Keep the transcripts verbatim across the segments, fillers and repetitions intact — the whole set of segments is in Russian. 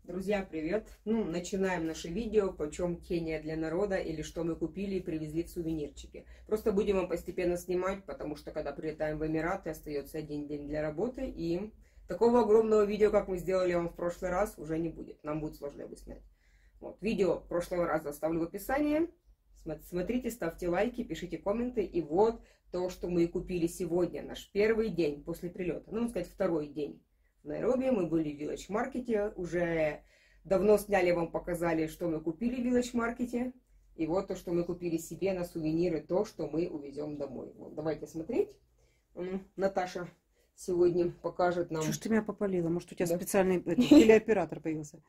Друзья, привет! Ну, начинаем наше видео, почем Кения для народа, или что мы купили и привезли в сувенирчики. Просто будем вам постепенно снимать, потому что когда прилетаем в Эмираты, остается один день для работы, и такого огромного видео, как мы сделали вам в прошлый раз, уже не будет. Нам будет сложно его снять. Вот, видео прошлого раза оставлю в описании. Смотрите, ставьте лайки, пишите комменты. И вот то, что мы купили сегодня, наш первый день после прилета. Ну, можно сказать, второй день. В Найроби мы были в Village Market, уже давно сняли, вам показали, что мы купили в Village Market. И вот то, что мы купили себе на сувениры, то, что мы увезем домой. Вот, давайте смотреть. Наташа сегодня покажет нам... Чего ж ты меня попалила? Может, у тебя да. специальный телеоператор появился?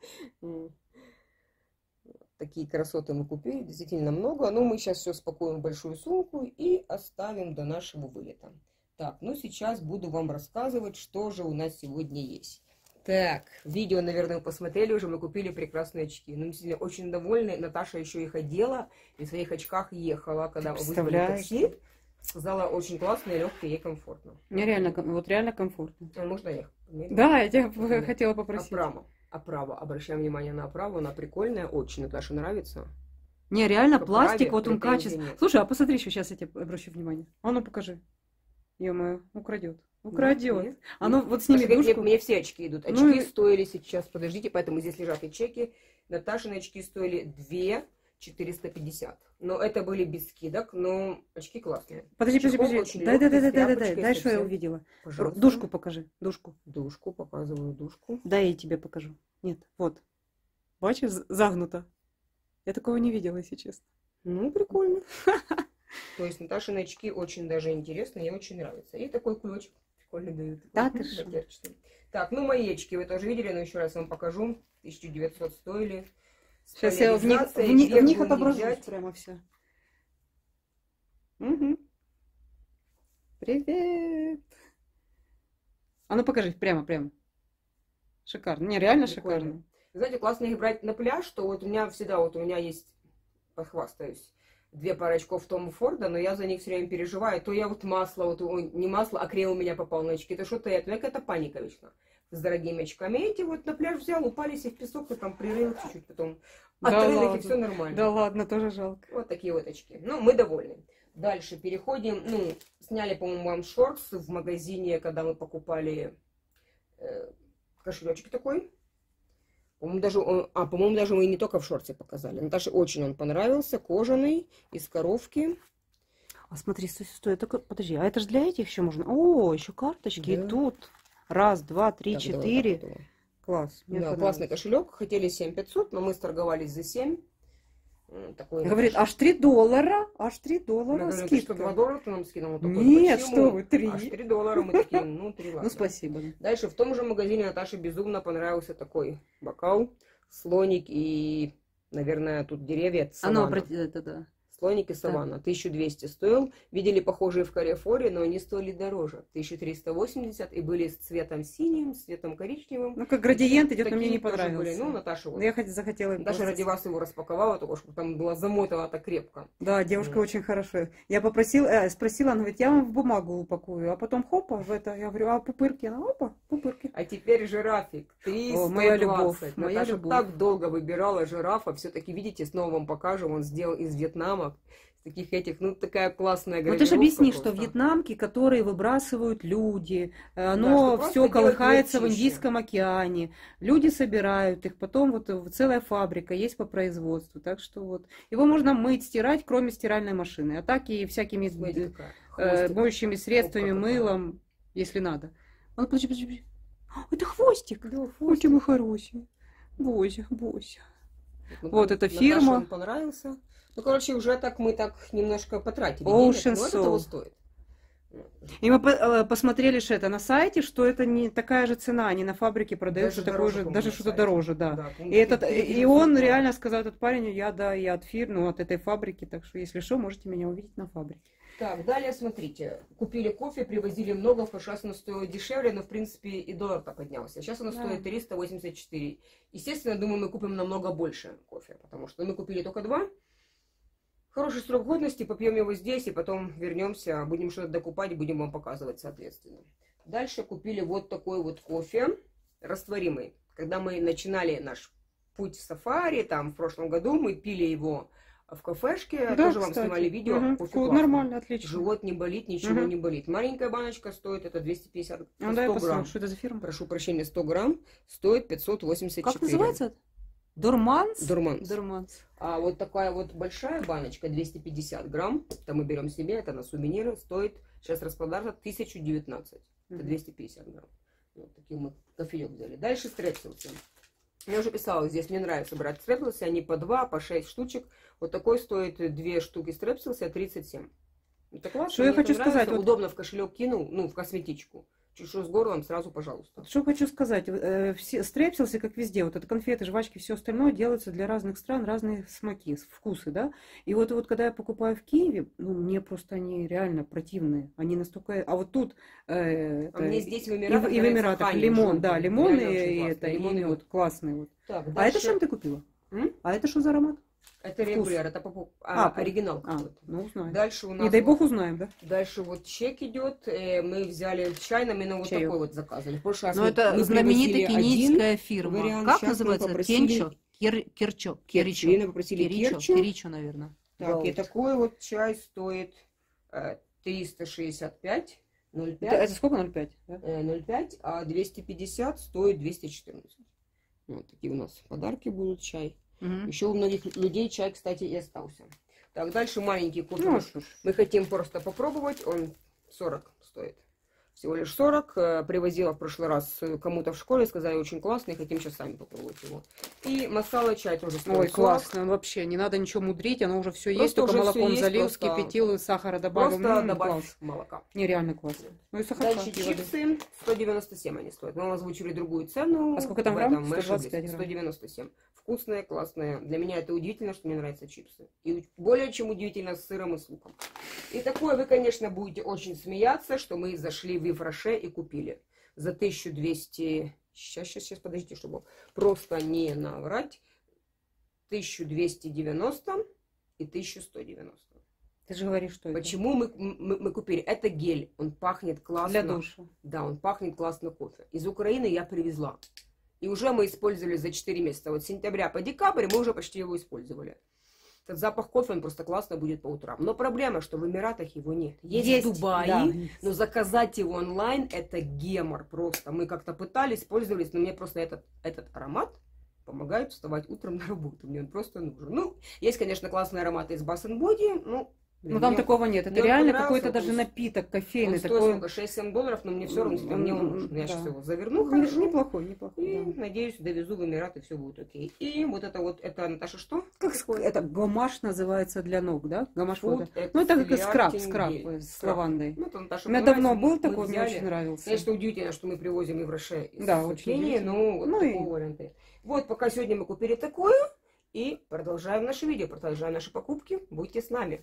Такие красоты мы купили, действительно много. Но мы сейчас все спакуем в большую сумку и оставим до нашего вылета. Так, ну сейчас буду вам рассказывать, что же у нас сегодня есть. Так, видео, наверное, вы посмотрели уже, мы купили прекрасные очки. Ну, действительно, очень довольны. Наташа еще их одела и в своих очках ехала, когда вызвали такси. Сказала, очень классно, легкие и комфортно. Мне реально, вот реально комфортно. А можно ехать? Да, я тебя да. хотела попросить. Оправа, оправа, обращаем внимание на оправу, она прикольная, очень. Наташе нравится. Не, реально как пластик, вот он качественный. Слушай, а посмотри еще, сейчас я тебе обращу внимание. А ну покажи. Ё-моё, украдет. Украдет. Нет, а ну вот сними дужку. Мне все очки идут. Очки ну, стоили сейчас, подождите, поэтому здесь лежат и чеки. Наташины очки стоили две тысячи четыреста пятьдесят. Но это были без скидок, но очки классные. Подожди, подожди, подожди. Дай, дай, дай, дай, дай, дай, дай, что я увидела. Пожалуйста. Дужку покажи, дужку. Дужку, показываю дужку. Дай я тебе покажу. Нет, вот. Бачишь, загнуто. Я такого не видела, если честно. Ну, прикольно. То есть Наташины очки очень даже интересны, мне очень нравится. И такой кулечек прикольный дают. Да, ты что? Так, ну мои очки вы тоже видели, но еще раз вам покажу. тысяча девятьсот стоили. Сейчас я в них, в них, в них отображусь прямо все. Угу. Привет. А ну покажи, прямо, прямо. Шикарно. Не, реально прикольно. Шикарно. Знаете, классно их брать на пляж, что вот у меня всегда, вот у меня есть, похвастаюсь, две пары очков Тома Форда, но я за них все время переживаю. То я вот масло, вот ой, не масло, а крем у меня попал на очки. Это что-то я, какая-то паника вечно. С дорогими очками. Эти вот на пляж взял, упались и в песок, и там прирыл чуть-чуть, потом да отрыл их, ладно. И все нормально. Да ладно, тоже жалко. Вот такие вот очки. Ну, мы довольны. Дальше переходим. Ну, сняли, по-моему, вам шортс в магазине, когда мы покупали э, кошелечек такой. По-моему, даже, он, а, по-моему, даже мы не только в шорте показали. Наташе очень он понравился. Кожаный, из коровки. А смотри, стой, стой, это, подожди, а это же для этих еще можно? О, еще карточки да. И тут. Раз, два, три, так, четыре. Давай, давай. Класс. Да, классный кошелек. Хотели семь пятьсот, но мы сторговались за семь. Такой говорит, аж три доллара, аж три доллара говорим, скидка. два доллара ты нам скинул? Нет, почему? Что вы, три. Аж три доллара мы такие, ну, три ладно. Ну, спасибо. Дальше в том же магазине Наташе безумно понравился такой бокал, слоник и, наверное, тут деревья. Оно, это да. Слоник и саванна. Да. тысяча двести стоил. Видели похожие в Карифоре, но они стоили дороже. тысяча триста восемьдесят и были с цветом синим, с цветом коричневым. Ну, как градиент идет, но мне не понравился. Были. Ну, Наташа вот. Я хоть захотела. Наташа ради вас его распаковала, только чтобы там была замотана так крепко. Да, девушка mm. очень хорошо. Я попросила, э, спросила, она говорит, я вам в бумагу упакую. А потом хопа, в это, я говорю, а пупырки? Она, опа, пупырки. А теперь жирафик. триста двадцать. О, моя любовь. Моя Наташа любовь. так долго выбирала жирафа. Все-таки, видите, снова вам покажу. Он сделал из Вьетнама. Таких этих, ну, такая классная гравировка. Ну, ты же объясни, просто. Что вьетнамки, которые выбрасывают люди, оно да, все колыхается в Индийском океане, люди собирают их, потом вот целая фабрика есть по производству, так что вот, его можно мыть, стирать, кроме стиральной машины, а так и всякими Смотри, э, моющими средствами, мылом, если надо. А, подожди, подожди, подожди. Это хвостик, да, хвостик. Ой, мой хороший, Бося, Бося. Ну, вот эта фирма. Он понравился. Ну, короче, уже так мы так немножко потратили Ocean денег, но это того стоит. И мы посмотрели что это на сайте, что это не такая же цена, они на фабрике продаются такой же, даже что-то дороже, да. да и, этот, и он да. реально сказал, этот парень, я да, я от фирмы, от этой фабрики, так что если что, можете меня увидеть на фабрике. Так, далее смотрите, купили кофе, привозили много, в прошлый раз оно стоило дешевле, но в принципе и доллар-то поднялся. Сейчас оно да. стоит триста восемьдесят четыре. Естественно, думаю, мы купим намного больше кофе, потому что мы купили только два. Хороший срок годности, попьем его здесь и потом вернемся, будем что-то докупать, будем вам показывать соответственно. Дальше купили вот такой вот кофе, растворимый. когда мы начинали наш путь в сафари, там в прошлом году мы пили его в кафешке, да, тоже вам кстати. снимали видео. Угу. Кофе Фу, нормально, отлично. Живот не болит, ничего угу. не болит. Маленькая баночка стоит, это двести пятьдесят, ну, сто грамм. Что это за фирма? Прошу прощения, сто грамм стоит пятьсот восемьдесят четыре. Как называется? Дурманс? Дурманс. Дурманс. А вот такая вот большая баночка, двести пятьдесят грамм, это мы берем себе, это на сувениры, стоит, сейчас распродажа, тысяча девятнадцать. Mm-hmm. Это двести пятьдесят грамм. Вот такие мы кофеек взяли. Дальше стрепсилсы. Я уже писала, здесь мне нравится брать стрепсилсы, они по два, по шесть штучек. Вот такой стоит две штуки стрепсилса, тридцать семь. Это классно, что я хочу сказать, вот... удобно в кошелек кинул, ну, в косметичку. Чуть что с горлом, сразу, пожалуйста. Что хочу сказать, э, все стрепсилсы, как везде, вот это конфеты, жвачки, все остальное делается для разных стран, разные смаки, вкусы, да. И вот, вот когда я покупаю в Киеве, ну, мне просто они реально противные, они настолько... А вот тут... Э, это... А мне здесь в Эмиратах, и, и в Эмиратах лимон, желтый. да, лимон и, и классный, это, лимон и вот классный вот. Так, а дальше... это что ты купила? М? А это что за аромат? Это Вкус. регуляр, это попу... а, а, оригинал а, какой-то. ну, узнаем. Дальше у нас... Не дай бог вот... узнаем, да? Дальше вот чек идет. Э, мы взяли чай, нам именно вот Чаёк. такой вот заказали. В прошлый раз Но мы, это мы знаменитая кенийская фирма. вариант. Как Сейчас называется? попросили... Кенчо? Кир... Кирчо? Кирчо. Ирина попросили Киричо, Кирчо. Киричо, наверное. Так, Gold. и такой вот чай стоит э, триста шестьдесят пять. ноль пять. Это, это сколько? ноль пять? Да? Э, ноль пять, а двести пятьдесят стоит двести четырнадцать. Вот такие у нас подарки будут, чай. Угу. Еще у многих людей чай, кстати, и остался. Так, дальше маленький кофе. Ну, мы хотим просто попробовать. Он сорок стоит. Всего лишь сорок. Привозила в прошлый раз кому-то в школе. Сказали, очень классный. Хотим сейчас сами попробовать его. И масала чай тоже стоит. Ой, сорок. классно. Вообще, не надо ничего мудрить. Оно уже все Просто есть. Только уже молоком есть, залил, просто... вскипятил, сахара добавил. Просто М-м, добавь класс. молока. Нереально классно. Ну и сахар. Дальше чипсы. сто девяносто семь они стоят. Мы озвучили другую цену. А сколько там в грамм? этом мы сто двадцать пять ошиблись. грамм. сто девяносто семь. Вкусные, классные. Для меня это удивительно, что мне нравятся чипсы. И более чем удивительно с сыром и с луком. И такое вы, конечно, будете очень смеяться, что мы зашли в Ифраше и купили. За тысячу двести... Сейчас, сейчас, сейчас, подождите, чтобы просто не наврать. тысяча двести девяносто и тысяча сто девяносто. Ты же говоришь, что Почему мы, мы, мы купили? Это гель. Он пахнет классно. Для душа. Да, он пахнет классно кофе. Из Украины я привезла. И уже мы использовали за четыре месяца. Вот с сентября по декабрь мы уже почти его использовали. Этот запах кофе, он просто классно будет по утрам. Но проблема, что в Эмиратах его нет. Есть, есть в Дубае, да. Но заказать его онлайн это гемор просто. Мы как-то пытались, пользовались, но мне просто этот, этот аромат помогает вставать утром на работу. Мне он просто нужен. Ну, есть, конечно, классные ароматы из Bath and Body, ну... Но там такого нет. Это реально какой-то даже напиток кофейный. Он такой... стоит шесть-семь долларов, но мне все равно, он, мне он нужен. Я да. сейчас его заверну ну, хорошо. Неплохой, неплохой. И, да. надеюсь, довезу в Эмират, и все будет окей. И вот это вот, это, Наташа, что? Как это гамаш называется для ног, да? Гамаш Food вода. Ну, это как скраб, скраб с лавандой. Ну, Наташа, у меня давно был такой, мне очень нравился. Конечно, удивительно, что мы привозим и в Роше из да, очень Кении, но вот ну такого и... варианта. Вот, пока сегодня мы купили такое, и продолжаем наше видео, продолжаем наши покупки. Будьте с нами.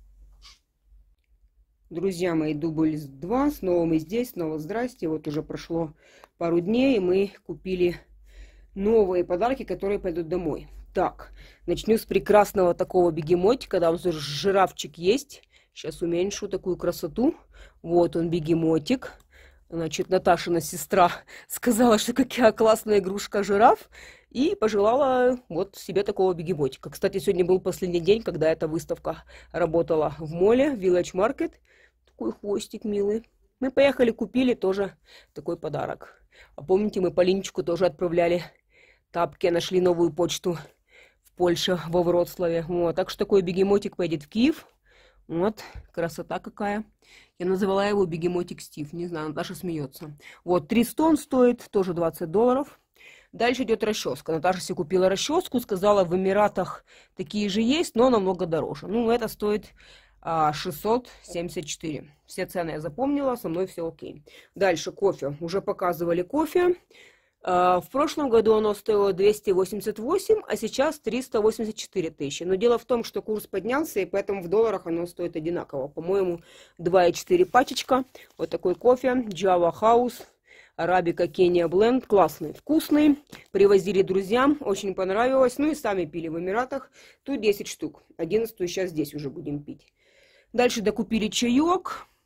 Друзья мои, дубль два, снова мы здесь, снова здрасте. Вот уже прошло пару дней, и мы купили новые подарки, которые пойдут домой. Так, начну с прекрасного такого бегемотика, да, вот жирафчик есть. Сейчас уменьшу такую красоту. Вот он, бегемотик. Значит, Наташина сестра сказала, что какая классная игрушка жираф. И пожелала вот себе такого бегемотика. Кстати, сегодня был последний день, когда эта выставка работала в моле, Village Market. Такой хвостик милый. Мы поехали, купили тоже такой подарок. А помните, мы Полинчику тоже отправляли тапки, нашли новую почту в Польше, во Вроцлаве. Вот, так что такой бегемотик поедет в Киев. Вот, красота какая. Я называла его бегемотик Стив. Не знаю, Наташа смеется. Вот, триста он стоит, тоже двадцать долларов. Дальше идет расческа. Наташа себе купила расческу, сказала, в Эмиратах такие же есть, но намного дороже. Ну, это стоит а, шестьсот семьдесят четыре. Все цены я запомнила, со мной все окей. Дальше кофе. Уже показывали кофе. А, в прошлом году оно стоило двести восемьдесят восемь, а сейчас триста восемьдесят четыре тысячи. Но дело в том, что курс поднялся, и поэтому в долларах оно стоит одинаково. По-моему, два и четыре пачечка. Вот такой кофе. Java House. Арабика Кения Бленд. Классный, вкусный. Привозили друзьям. Очень понравилось. Ну и сами пили в Эмиратах. Тут десять штук. одиннадцать сейчас здесь уже будем пить. Дальше докупили чаек.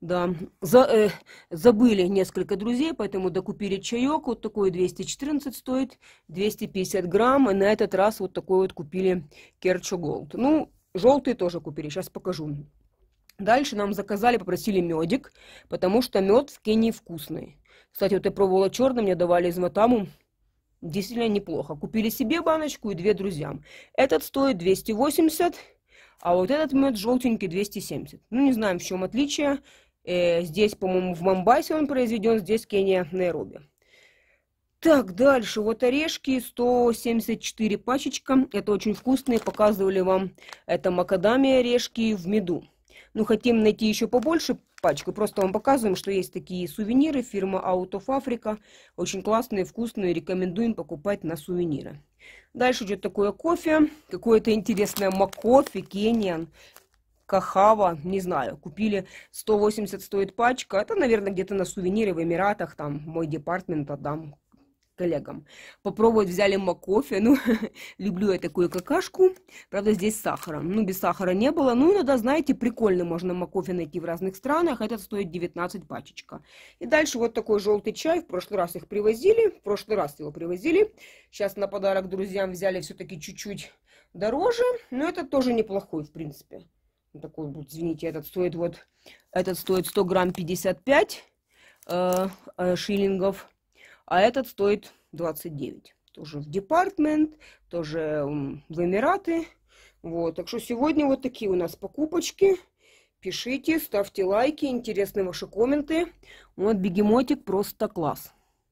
Да, За, э, забыли несколько друзей, поэтому докупили чаек. Вот такой двести четырнадцать стоит, двести пятьдесят грамм. И на этот раз вот такой вот купили Керчо Голд. Ну, желтый тоже купили, сейчас покажу. Дальше нам заказали, попросили медик, потому что мед в Кении вкусный. Кстати, вот я пробовала черный, мне давали из Матаму. Действительно неплохо. Купили себе баночку и две друзьям. Этот стоит двести восемьдесят, а вот этот мед желтенький двести семьдесят. Ну, не знаем, в чем отличие. Э, здесь, по-моему, в Момбасе он произведен, здесь Кения, Найроби. Так, дальше. Вот орешки, сто семьдесят четыре пачечка. Это очень вкусные. Показывали вам, это макадамия орешки в меду. Ну, хотим найти еще побольше пачку. Просто вам показываем, что есть такие сувениры. Фирма Out of Africa. Очень классные, вкусные. Рекомендуем покупать на сувениры. Дальше идет такое кофе. Какое-то интересное макофе, Кениан. Кахава, не знаю, купили, сто восемьдесят стоит пачка, это, наверное, где-то на сувениры в Эмиратах, там, мой департмент отдам коллегам. Попробовать взяли макофе, ну, люблю я такую какашку, правда, здесь с сахаром, ну, без сахара не было, ну, иногда, знаете, прикольно можно макофе найти в разных странах, этот стоит девятнадцать пачечка. И дальше вот такой желтый чай, в прошлый раз их привозили, в прошлый раз его привозили, сейчас на подарок друзьям взяли все-таки чуть-чуть дороже, но это тоже неплохой, в принципе. Такой вот, извините, этот стоит вот, этот стоит сто грамм пятьдесят пять э, э, шиллингов, а этот стоит двадцать девять. Тоже в департмент, тоже э, в Эмираты. Вот, так что сегодня вот такие у нас покупочки. Пишите, ставьте лайки, интересны ваши комменты. Вот бегемотик просто класс.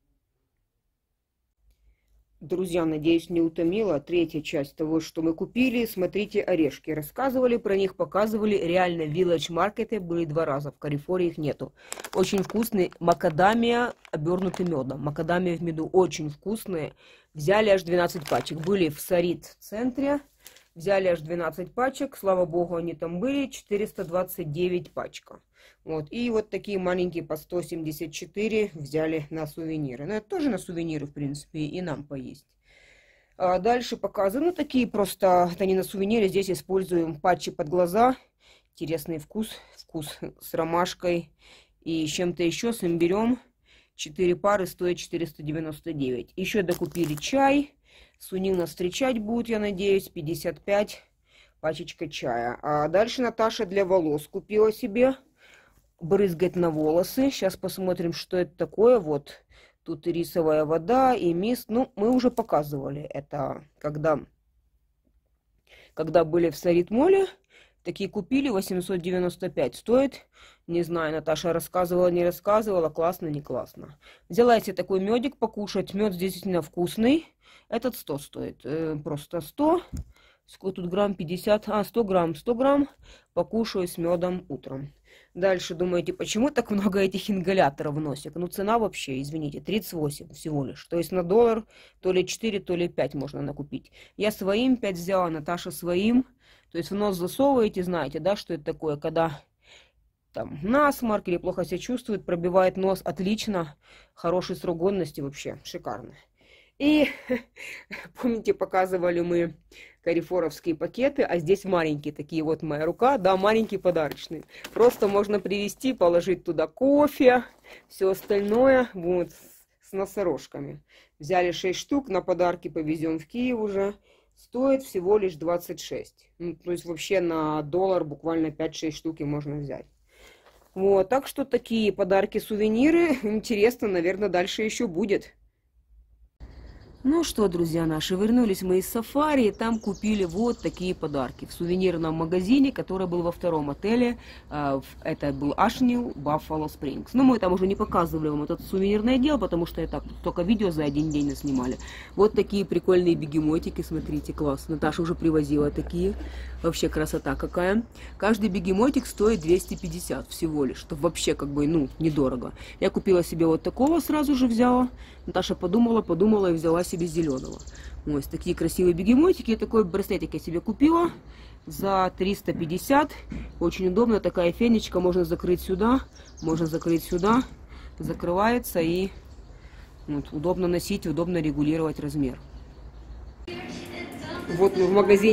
Друзья, надеюсь, не утомила. Третья часть того, что мы купили. Смотрите, орешки. Рассказывали про них, показывали. Реально, в Village Market были два раза. В Карифоре их нету. Очень вкусные. Макадамия, обернутый медом. Макадамия в меду. Очень вкусные. Взяли аж двенадцать пачек. Были в Сарит центре. Взяли аж двенадцать пачек. Слава богу, они там были. четыреста двадцать девять пачка. Вот. И вот такие маленькие по сто семьдесят четыре взяли на сувениры. Ну, это тоже на сувениры, в принципе, и нам поесть. А дальше показываю. Ну, такие просто, это не на сувениры. Здесь используем патчи под глаза. Интересный вкус. Вкус с ромашкой и чем-то еще, с имбирем. четыре пары стоят четыреста девяносто девять. Еще докупили чай. Сунил нас встречать будет, я надеюсь. пятьдесят пять пачечка чая. А дальше Наташа для волос купила себе. Брызгать на волосы. Сейчас посмотрим, что это такое. Вот тут и рисовая вода, и мист. Ну, мы уже показывали это, когда, когда были в Сарит-моле. Такие купили, восемьсот девяносто пять стоит. Не знаю, Наташа рассказывала, не рассказывала. Классно, не классно. Взяла себе такой медик покушать. Мед здесь действительно вкусный. Этот сто стоит. Э, просто сто. Сколько тут грамм? пятьдесят. А, сто грамм. сто грамм покушаю с медом утром. Дальше думаете, почему так много этих ингаляторов в носик? Ну, цена вообще, извините, тридцать восемь всего лишь. То есть на доллар то ли четыре, то ли пять можно накупить. Я своим пять взяла, Наташа своим. То есть в нос засовываете, знаете, да, что это такое, когда там насморк или плохо себя чувствует, пробивает нос, отлично. Хороший срок годности вообще, шикарно. И, помните, показывали мы карифоровские пакеты, а здесь маленькие такие, вот моя рука, да, маленькие подарочные. Просто можно привезти, положить туда кофе, все остальное, вот, с носорожками. Взяли шесть штук, на подарки повезем в Киев уже. Стоит всего лишь двадцать шесть. Ну, то есть вообще на доллар буквально пять-шесть штуки можно взять. Вот, так что такие подарки-сувениры. Интересно, наверное, дальше еще будет. Ну что, друзья наши, вернулись мы из сафари, и там купили вот такие подарки в сувенирном магазине, который был во втором отеле. Это был Ашнил Баффало Спрингс. Но мы там уже не показывали вам этот сувенирный отдел, потому что это только видео за один день снимали. Вот такие прикольные бегемотики, смотрите, класс. Наташа уже привозила такие. Вообще красота какая. Каждый бегемотик стоит двести пятьдесят всего лишь, что вообще как бы, ну, недорого. Я купила себе вот такого, сразу же взяла. Наташа подумала, подумала и взяла себе зеленого. Вот такие красивые бегемотики. Такой браслетик я себе купила за триста пятьдесят. Очень удобно, такая фенечка. Можно закрыть сюда, можно закрыть сюда. Закрывается и вот, удобно носить, удобно регулировать размер. Вот мы в магазине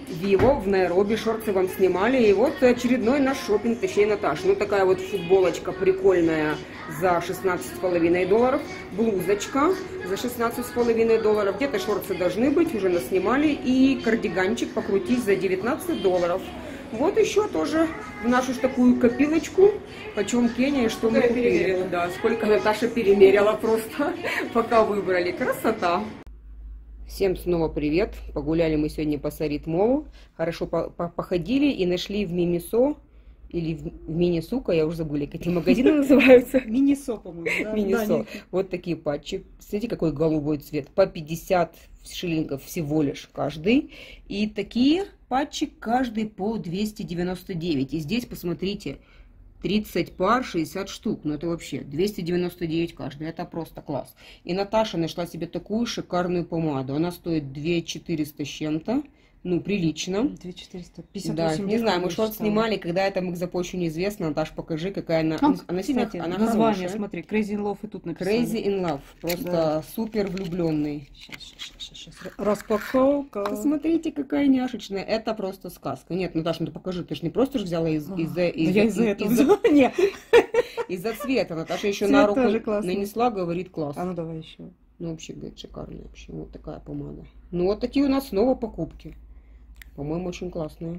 Виво в Найроби, шорты вам снимали. И вот очередной наш шопинг, точнее Наташа. Ну такая вот футболочка прикольная за шестнадцать с половиной долларов. Блузочка за шестнадцать с половиной долларов. Где-то шорты должны быть, уже наснимали. И кардиганчик покрутить за девятнадцать долларов. Вот еще тоже в нашу ж такую копилочку. Почем Кения, что мы купили. Да, сколько Наташа перемерила просто, пока выбрали. Красота. Всем снова привет. Погуляли мы сегодня по Сарит Молу. Хорошо по -по походили и нашли в Мимисо или в Мини-Сука, я уже забыла, какие магазины называются. Мини-Со, по-моему. Мини-Со. Вот такие патчи. Смотрите, какой голубой цвет. По пятьдесят шиллингов всего лишь каждый. И такие патчи каждый по двести девяносто девять. И здесь, посмотрите, тридцать пар, шестьдесят штук. Ну это вообще двести девяносто девять каждый. Это просто класс. И Наташа нашла себе такую шикарную помаду. Она стоит две тысячи четыреста с чем-то. Ну, прилично. две тысячи четыреста пятьдесят да, восемь. не знаю, мы шорт снимали, когда это мы запущу неизвестно. Наташ, покажи, какая она. Там, она сильно, кстати, она название, хорошая. смотри, Crazy in Love и тут написано. Crazy in Love. Просто да. Супер влюбленный. Сейчас, сейчас, сейчас, сейчас. Распаковка. Посмотрите, какая няшечная. Это просто сказка. Нет, Наташа, ну покажи, ты же не просто же взяла из-за из из из я из-за этого взяла. Нет. Из-за цвета. Наташа еще Цвет на руку нанесла, говорит класс. А ну давай еще. Ну вообще, говорит, шикарная вообще. Вот такая помада. Ну вот такие у нас снова покупки. По-моему, очень классные.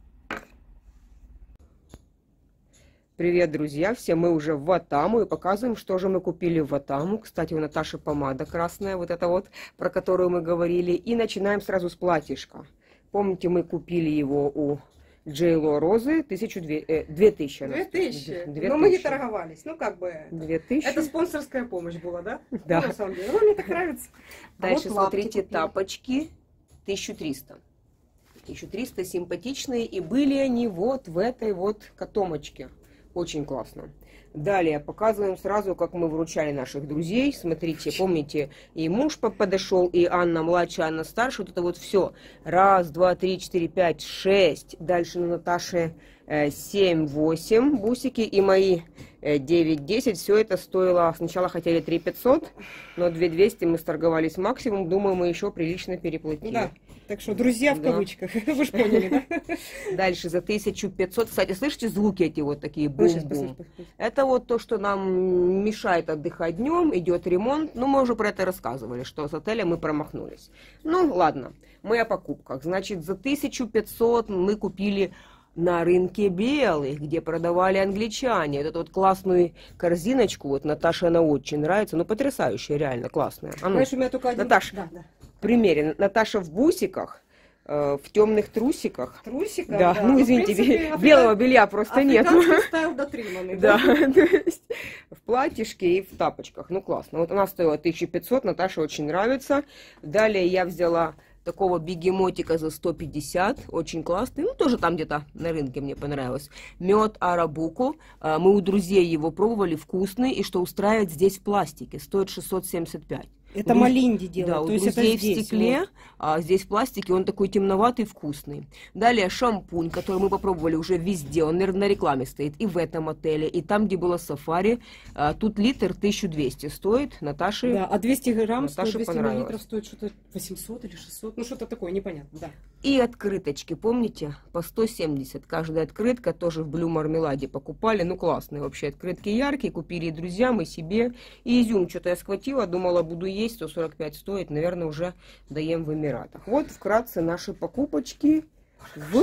Привет, друзья! Все мы уже в Ватаму и показываем, что же мы купили в Ватаму. Кстати, у Наташи помада красная, вот эта вот, про которую мы говорили. И начинаем сразу с платьишка. Помните, мы купили его у Джей Ло Розы тысячу две, э, две тысячи. Две тысячи. Две Но мы не торговались. Ну, как бы... Две тысячи. Это спонсорская помощь была, да? Да. Ну, на самом деле. Ну, мне так нравится. Дальше а вот смотрите, тапочки тысяча триста. тысяча триста, симпатичные, и были они вот в этой вот котомочке. Очень классно. Далее показываем сразу, как мы вручали наших друзей. Смотрите, помните, и муж подошел, и Анна младшая, Анна старшая. Вот это вот все. Раз, два, три, четыре, пять, шесть. Дальше на Наташе семь, восемь бусики, и мои девять, десять. Все это стоило, сначала хотели три пятьсот, но две двести мы сторговались максимум. Думаю, мы еще прилично переплатили. Да. Так что, друзья в да. кавычках, вы же поняли, да? Дальше за тысячу пятьсот. Кстати, слышите звуки эти вот такие бум-бум? Это вот то, что нам мешает отдыхать днем, идет ремонт. Ну, мы уже про это рассказывали, что с отеля мы промахнулись. Ну, ладно, мы о покупках. Значит, за тысячу пятьсот мы купили на рынке Белых, где продавали англичане. Вот эту вот классную корзиночку, вот Наташе она очень нравится. Ну, потрясающая, реально классная. А ну, знаешь, у меня только один... Наташа, да, да. в примере. Наташа в бусиках, э, в темных трусиках. Трусиках, да. да. Ну, извините, ну, принципе, белого белья просто нет. Стайл дотриманный, да? Да, то есть в платьишке и в тапочках. Ну, классно. Вот она стоила тысячу пятьсот, Наташе очень нравится. Далее я взяла такого бегемотика за сто пятьдесят, очень классный, ну тоже там где-то на рынке мне понравилось. Мед арабуку, мы у друзей его пробовали, вкусный, и что устраивает здесь в пластике, стоит шестьсот семьдесят пять. Это Друз... Малинди делает. Да, у то есть друзей это здесь, в стекле, вот. А здесь в пластике, он такой темноватый, вкусный. Далее шампунь, который мы попробовали уже везде, он, наверное, на рекламе стоит, и в этом отеле, и там, где было сафари. А, тут литр тысяча двести стоит, Наташе Да, а двести грамм Наташе стоит, двести миллилитров стоит что-то восемьсот или шестьсот, ну что-то такое, непонятно, да. И открыточки, помните, по сто семьдесят. Каждая открытка тоже в Блю Мармеладе покупали, ну классные вообще открытки, яркие, купили и друзьям, и себе. И изюм что-то я схватила, думала, буду есть, сто сорок пять стоит, наверное, уже доем в Эмиратах. Вот вкратце наши покупочки в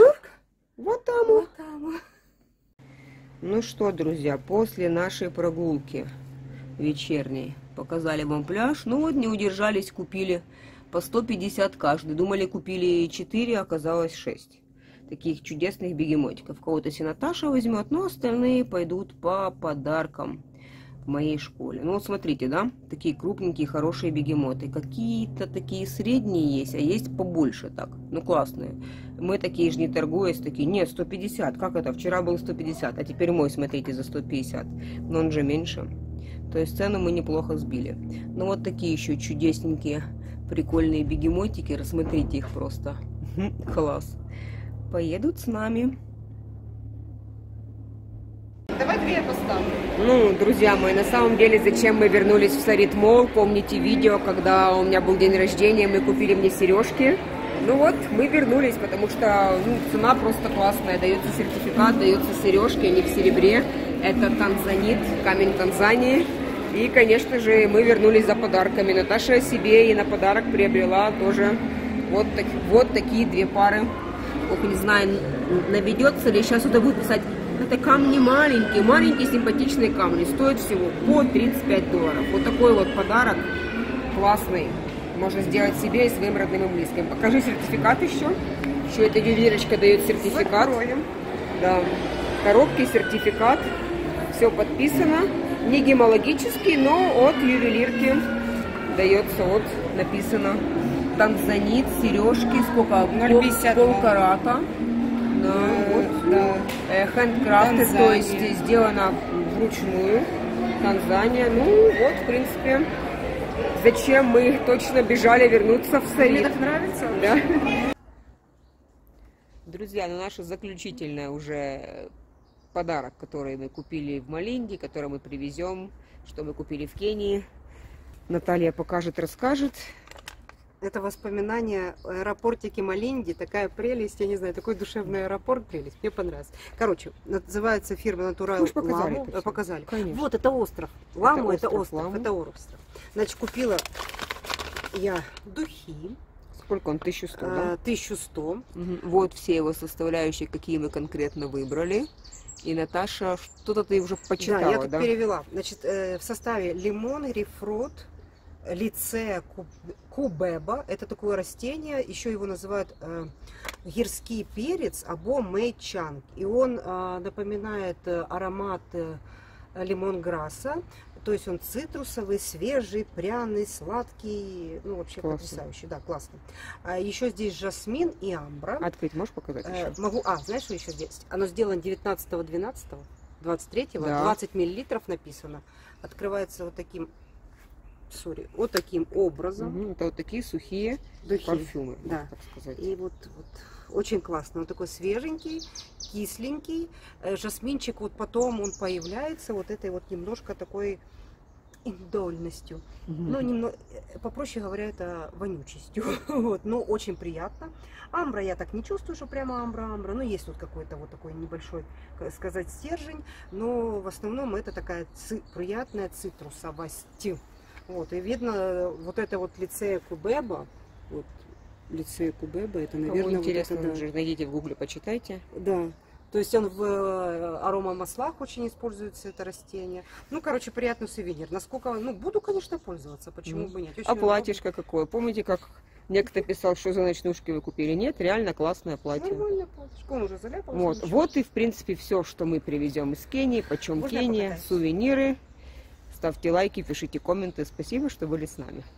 Ватаму. Ну что, друзья, после нашей прогулки вечерней показали вам пляж. Ну вот, не удержались, купили по сто пятьдесят каждый. Думали, купили четыре, оказалось шесть. Таких чудесных бегемотиков. Кого-то си Наташа возьмет, но остальные пойдут по подаркам в моей школе. Ну вот смотрите, да, такие крупненькие, хорошие бегемоты. Какие-то такие средние есть, а есть побольше так. Ну классные. Мы такие же не торгуясь, такие, нет, сто пятьдесят. Как это? Вчера был сто пятьдесят, а теперь мой, смотрите, за сто пятьдесят. Но он же меньше. То есть цену мы неплохо сбили. Ну вот такие еще чудесненькие, прикольные бегемотики. Рассмотрите их просто. Класс. Поедут с нами. Давай две поставлю. Ну, друзья мои, на самом деле, зачем мы вернулись в Сарит Молл? Помните видео, когда у меня был день рождения, мы купили мне сережки. Ну вот, мы вернулись, потому что ну, цена просто классная. Дается сертификат, даются сережки, они в серебре. Это танзанит, камень Танзании. И, конечно же, мы вернулись за подарками. Наташа себе и на подарок приобрела тоже вот, так, вот такие две пары. Ох, не знаю, наведется ли. Сейчас кто-то будет писать, это камни маленькие, маленькие симпатичные камни. Стоят всего по тридцать пять долларов. Вот такой вот подарок классный. Можно сделать себе и своим родным и близким. Покажи сертификат еще. Еще эта ювелирочка дает сертификат. Закроем. Да. Коробки, сертификат. Все подписано. Не гемологический, но от ювелирки дается, вот написано танзанит, сережки, сколько? ноль пятьдесят Пол карата. Да, вот, да. Хендкрафт, то есть сделано вручную. Танзания. Ну, вот, в принципе, зачем мы точно бежали вернуться в Сарит. Мне так нравится. Да. Друзья, ну наша заключительная уже подарок, который мы купили в Малинде, который мы привезем, что мы купили в Кении. Наталья покажет, расскажет. Это воспоминание о аэропортике Малинди, такая прелесть, я не знаю, такой душевный аэропорт, прелесть, мне понравилось. Короче, называется фирма Натурал показали. Ламу. Показали. Конечно. Вот, это остров. Ламу, это остров, это остров, остров, это остров. Значит, купила я духи. Сколько он? тысяча сто, да? тысяча сто. Угу. Вот все его составляющие, какие мы конкретно выбрали. И Наташа, что-то ты уже почитала, да? Я тут да? перевела. Значит, в составе лимон, рифрот, лицея кубеба. Это такое растение, еще его называют э, гирский перец, або мэйчанг. И он э, напоминает аромат э, лимонграсса. То есть он цитрусовый, свежий, пряный, сладкий. Ну, вообще классно. Потрясающий. Да, классно. А еще здесь жасмин и амбра. Открыть можешь показать еще? Э, могу. А, знаешь, что еще здесь? Оно сделано девятнадцатого двенадцатого двадцать третьего. Да. двадцать миллилитров написано. Открывается вот таким... Сори, вот таким образом. Угу, это вот такие сухие духи. Парфюмы, Да. так сказать. И вот, вот очень классно. Он такой свеженький, кисленький. Э, жасминчик вот потом он появляется вот этой вот немножко такой индольностью. Угу. Ну, немного, попроще говоря, это вонючестью. Вот, но очень приятно. Амбра я так не чувствую, что прямо амбра-амбра. Ну, есть тут какой-то вот такой небольшой, как сказать, стержень. Но в основном это такая ци- приятная цитрусовость. Вот, и видно вот это вот лицея кубеба, вот лицея кубеба, это, наверное, Кому интересно, вот это, да. уже найдите в гугле, почитайте. Да, то есть он в аромамаслах очень используется, это растение. Ну, короче, приятный сувенир. Насколько, ну, буду, конечно, пользоваться, почему Mm. бы нет. Очень А платьишко какое? Помните, как некто писал, что за ночнушки вы купили? Нет, реально классное платье. нормально платьишко, он уже заляпался. Вот, ничего. вот и, в принципе, все, что мы привезем из Кении, почем Можно я Кения, покатаюсь? сувениры. Ставьте лайки, пишите комменты. Спасибо, что были с нами.